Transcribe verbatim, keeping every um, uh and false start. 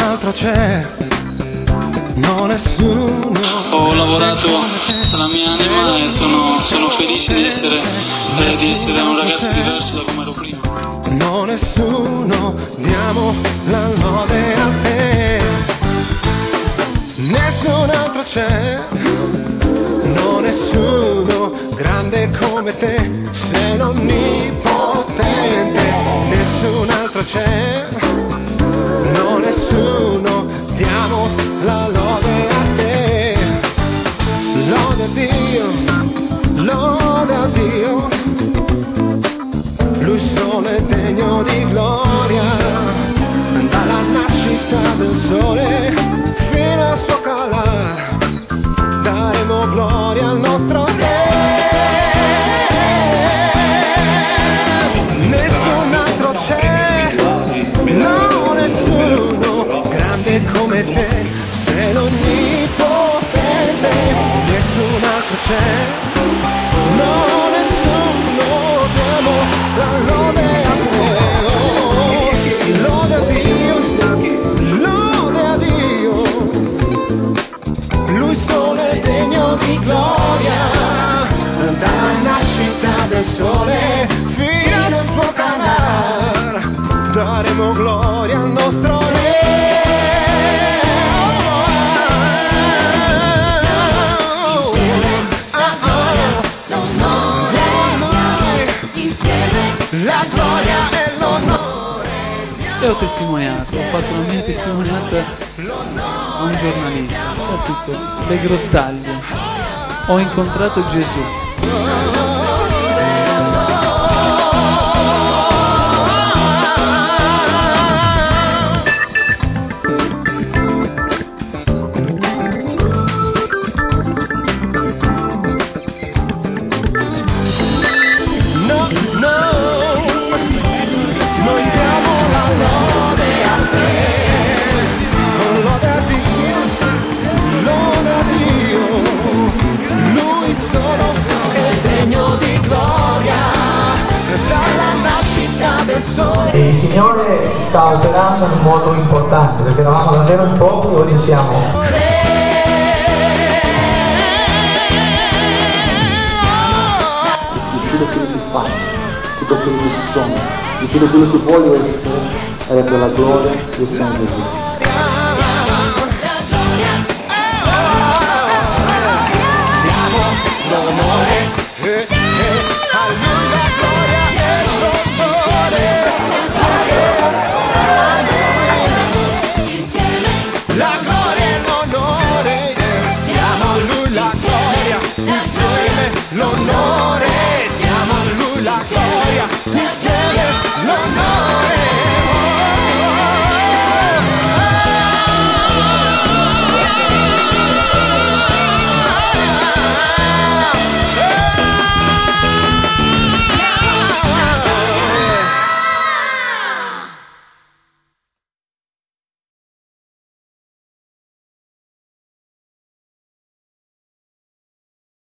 altro c'è, no nessuno. Ho lavorato la mia anima e sono, sono felice di essere, eh, di essere un ragazzo diverso da come ero prima. No nessuno, diamo la lode a te. Nessun altro c'è, no nessuno, grande come te, sei l'onnipotente. Nessun altro c'è, no nessuno, diamo la lode a te. Lode a Dio, lode a Dio, Lui solo è degno di gloria, dalla nascita del sole fino al suo calar, daremo gloria al nostro Re. Nessun altro c'è, no nessuno, grande come te, sei l'onnipotente. Nessun altro c'è, no nessuno, diamo la lode a te. Oh, lode a Dio, lode a Dio, Lui solo è degno di gloria, dalla nascita del sole fino al suo calar, daremo gloria al nostro Re. La gloria e l'onore. E ho testimoniato, ho fatto una mia testimonianza a un giornalista. C'era scritto: Le Grottaglie, ho incontrato Gesù. Il Signore sta operando in un modo importante, perché eravamo davvero in pochi e ora siamo. Di tutto quello che fai, tutto quello che si sono, di tutto quello che voglio essere, è per la gloria del Signore Gesù.